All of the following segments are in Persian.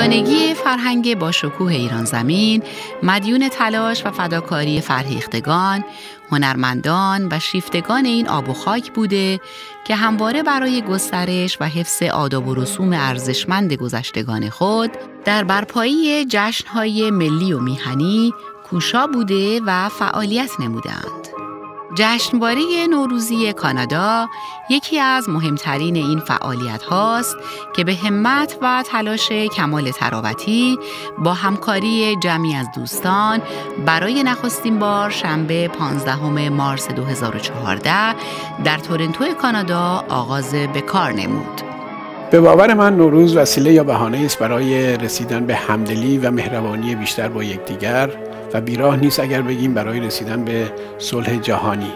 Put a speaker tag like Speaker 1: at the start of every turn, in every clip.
Speaker 1: یگانگی فرهنگ با شکوه ایران زمین مدیون تلاش و فداکاری فرهیختگان، هنرمندان و شیفتگان این آب و خاک بوده که همواره برای گسترش و حفظ آداب و رسوم ارزشمند گذشتگان خود در برپایی جشن‌های ملی و میهنی کوشا بوده و فعالیت نمودند. جشنواره نوروزی کانادا یکی از مهمترین این فعالیت هاست که به همت و تلاش کمال تراوتی با همکاری جمعی از دوستان برای نخستین بار شنبه 15 مارس 2014 در تورنتو کانادا آغاز به کار نمود.
Speaker 2: به باور من نوروز وسیله یا بهانه است برای رسیدن به همدلی و مهربانی بیشتر با یکدیگر و بیراه نیست اگر بگیم برای رسیدن به صلح جهانی.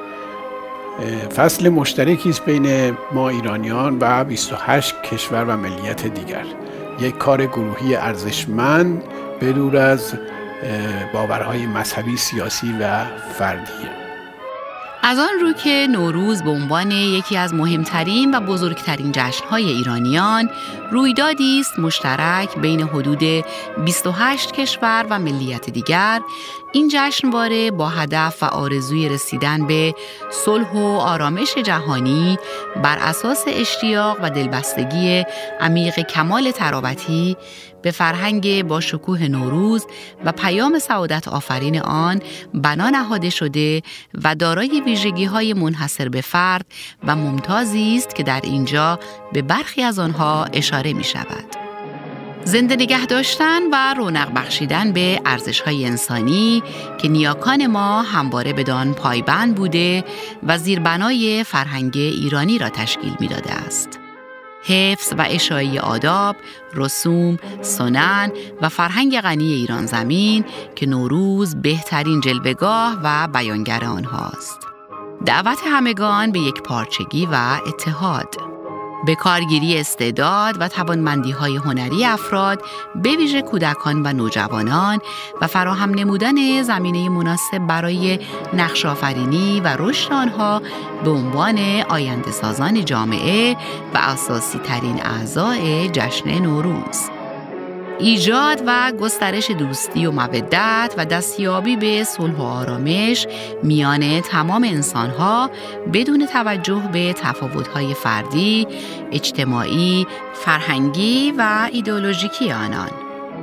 Speaker 2: فصل مشترکی است بین ما ایرانیان و 28 کشور و ملیت دیگر. یک کار گروهی ارزشمند بدور از باورهای مذهبی، سیاسی و فردیه.
Speaker 1: از آن رو که نوروز به عنوان یکی از مهمترین و بزرگترین جشن‌های ایرانیان رویدادی است مشترک بین حدود 28 کشور و ملیت دیگر، این جشنواره با هدف و آرزوی رسیدن به صلح و آرامش جهانی بر اساس اشتیاق و دلبستگی عمیق کمال تراوتی به فرهنگ با شکوه نوروز و پیام سعادت آفرین آن بنا نهاده شده و دارای ویژگی‌های منحصر به فرد و ممتازی است که در اینجا به برخی از آنها اشاره می‌شود. زنده نگه داشتن و رونق بخشیدن به ارزش‌های انسانی که نیاکان ما همواره بدان پایبند بوده و زیربنای فرهنگ ایرانی را تشکیل می‌داده است. حفظ و اشاعه آداب، رسوم، سنن و فرهنگ غنی ایران زمین که نوروز بهترین جلوه‌گاه و بیانگر آنهاست. دعوت همگان به یک پارچگی و اتحاد. به کارگیری استعداد و توانمندی‌های هنری افراد به ویژه کودکان و نوجوانان و فراهم نمودن زمینه مناسب برای نقش‌آفرینی و رشد آنها به عنوان آینده‌سازان جامعه و اساسی ترین اعضای جشن نوروز. ایجاد و گسترش دوستی و مودت و دستیابی به صلح و آرامش میان تمام انسان‌ها بدون توجه به تفاوت‌های فردی، اجتماعی، فرهنگی و ایدئولوژیکی آنان.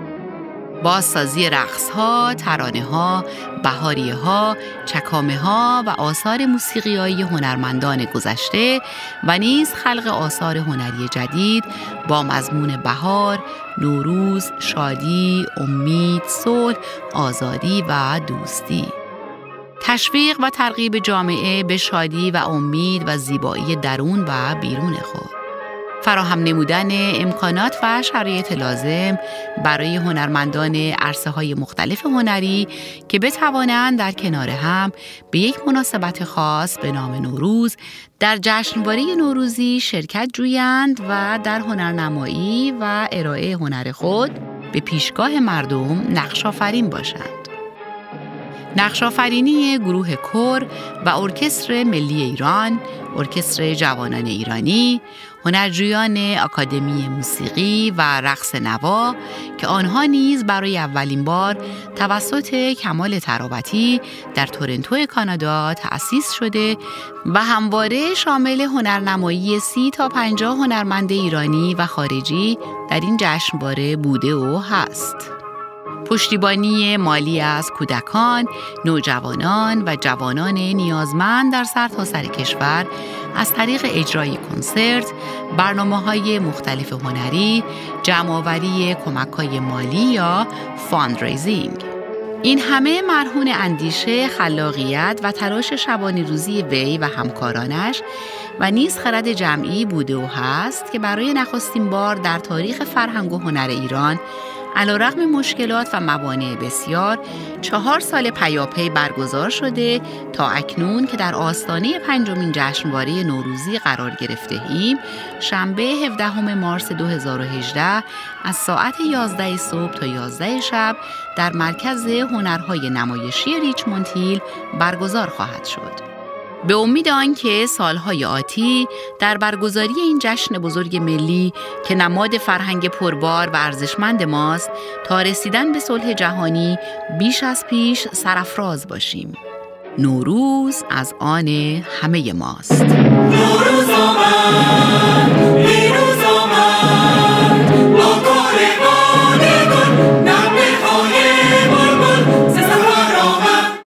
Speaker 1: بازسازی رقص‌ها، ترانه‌ها، بهاریه‌ها، چکامه‌ها و آثار موسیقیایی هنرمندان گذشته و نیز خلق آثار هنری جدید با مضمون بهار، نوروز، شادی، امید، صلح، آزادی و دوستی. تشویق و ترغیب جامعه به شادی و امید و زیبایی درون و بیرون خود. فراهم نمودن امکانات و شرایط لازم برای هنرمندان عرصه‌های مختلف هنری که بتوانند در کنار هم به یک مناسبت خاص به نام نوروز در جشنواره نوروزی شرکت جویند و در هنرنمایی و ارائه هنر خود به پیشگاه مردم نقش‌آفرین باشند. نقش‌آفرینی گروه کور و ارکستر ملی ایران، ارکستر جوانان ایرانی، هنرجویان آکادمی موسیقی و رقص نوا که آنها نیز برای اولین بار توسط کمال تراوتی در تورنتو کانادا تأسیس شده و همواره شامل هنرنمایی 30 تا 50 هنرمند ایرانی و خارجی در این جشنواره بوده و هست. پشتیبانی مالی از کودکان، نوجوانان و جوانان نیازمند در سرتاسر کشور از طریق اجرای کنسرت، برنامه‌های مختلف هنری، جمع‌آوری کمک‌های مالی یا فاندریزینگ. این همه مرهون اندیشه، خلاقیت و تلاش شبانه روزی وی و همکارانش و نیز خرد جمعی بوده و هست که برای نخستین بار در تاریخ فرهنگ و هنر ایران علیرغم مشکلات و موانع بسیار 4 سال پیاپی برگزار شده تا اکنون که در آستانه 5مین جشنواره نوروزی قرار گرفته ایم، شنبه 17 مارس 2018 از ساعت 11 صبح تا 11 شب در مرکز هنرهای نمایشی ریچموند هیل برگزار خواهد شد. به امید آنکه سالهای آتی در برگزاری این جشن بزرگ ملی که نماد فرهنگ پربار و ارزشمند ماست تا رسیدن به صلح جهانی بیش از پیش سرافراز باشیم. نوروز از آن همه ماست.
Speaker 3: نوروز آمد، پیروز آمد.